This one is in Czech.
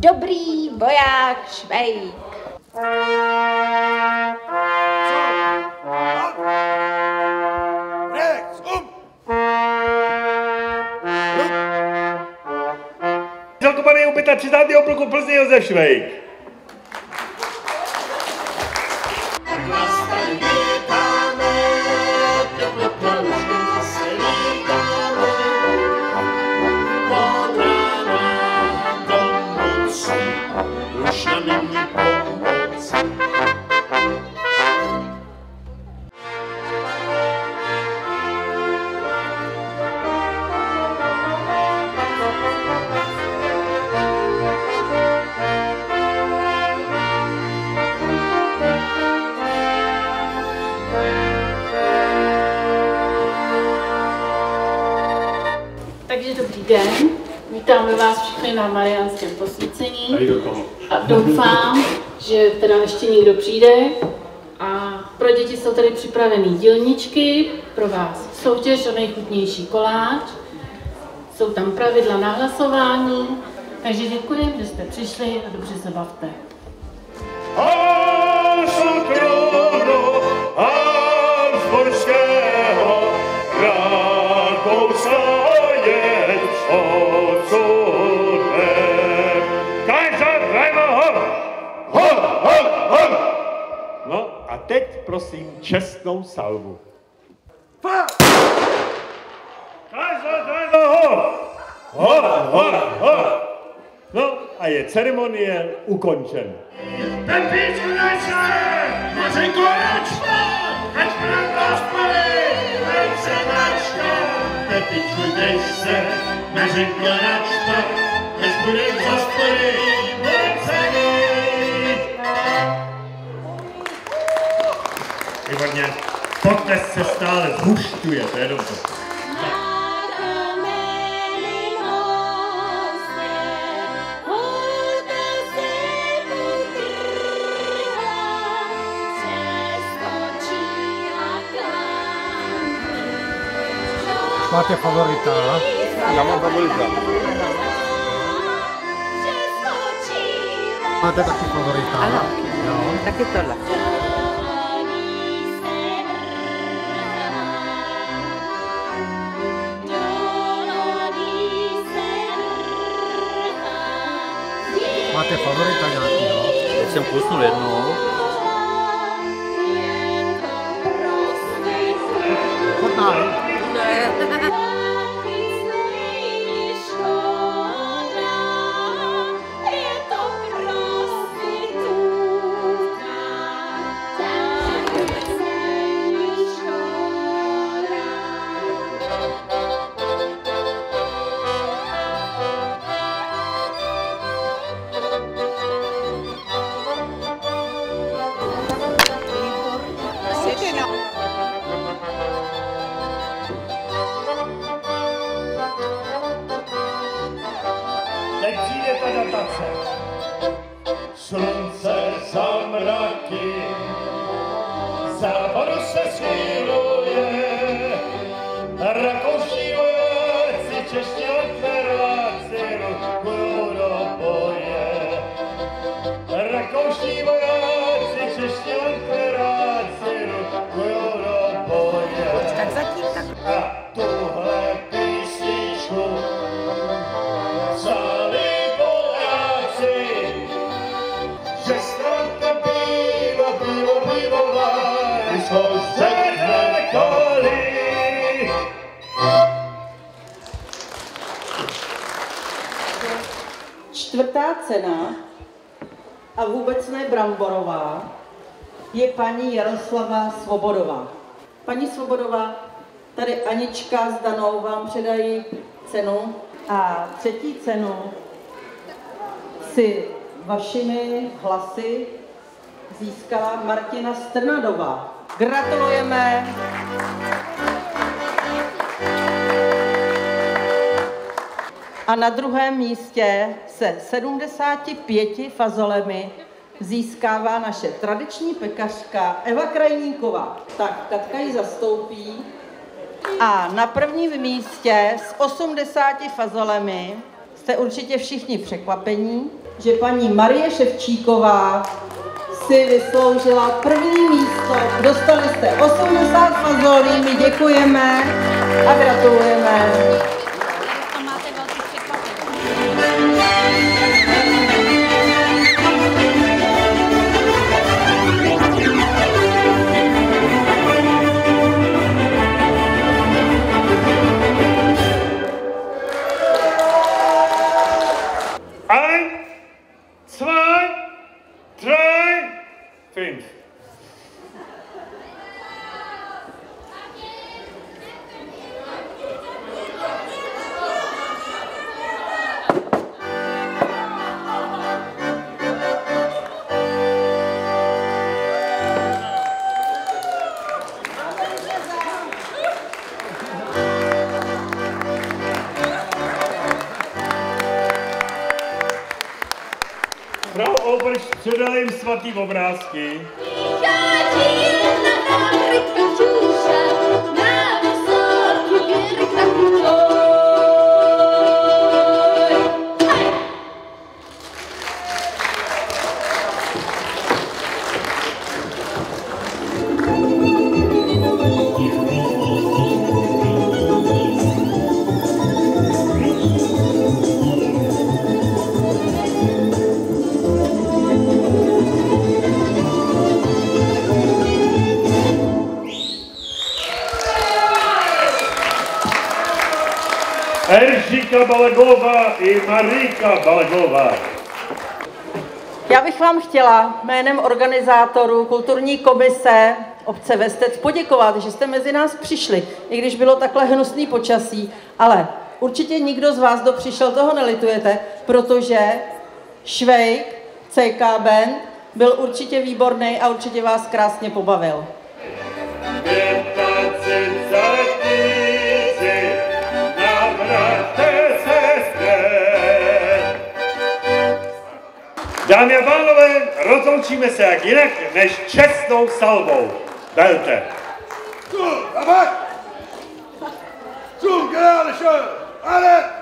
Dobrý voják Švejk. Zakopaný u 35. pluku Plzně Josef Švejk. Takže dobrý den, vítáme vás všechny na Mariánském posvícení a doufám, že teda ještě někdo přijde a pro děti jsou tady připravené dílničky, pro vás soutěž o nejchutnější koláč, jsou tam pravidla na hlasování, takže děkuji, že jste přišli a dobře se bavte. No a teď prosím čestnou salvu. No a je ceremonie ukončena. Pepíčku naše, Mařenko načte, ať pravda spali, ať se načte. Pepíčku dej se, Mařenko načte, až bude v hospody, bude celý. Výborně, potles se stále zhušťuje, to je dobře. Máte favorita? Já mám favorita. Máte taky favorita? Ano, no. taky tohle. Máte favorita nějakýho? Teď jsem kusnul jednou. Chutná. Teď přijde ta datace. Slunce za mraky, západu se schyluje. Rakouští vojáci, čeští operáci rukují do boje. Rakouští vojáci, čeští operáci rukují do boje. Tak zatím tak. A tuhle písničku že snad pivo, jsou sedne kolí. Čtvrtá cena, a vůbec ne bramborová, je paní Jaroslava Svobodová. Paní Svobodová, tady Anička s Danou vám předají cenu a třetí cenu si vašimi hlasy získala Martina Strnadová. Gratulujeme! A na druhém místě se 75 fazolemi získává naše tradiční pekařka Eva Krajníková. Tak Katka ji zastoupí. A na prvním místě s 80 fazolemi jste určitě všichni překvapení. že paní Marie Ševčíková si vysloužila první místo. Dostali jste 80 fazolí, my děkujeme a gratulujeme. Fünf. Frau Oberst, předal jim svatý obrázky. Eržika Balagová i Marika Balagová. Já bych vám chtěla jménem organizátorů kulturní komise obce Vestec poděkovat, že jste mezi nás přišli, i když bylo takhle hnusný počasí, ale určitě nikdo z vás, kdo přišel, toho nelitujete, protože Švejk, CK Band, byl určitě výborný a určitě vás krásně pobavil. Dámy a pánové, rozloučíme se jak jinak než čestnou salvou. Belte. Zum Generalschön! Alle!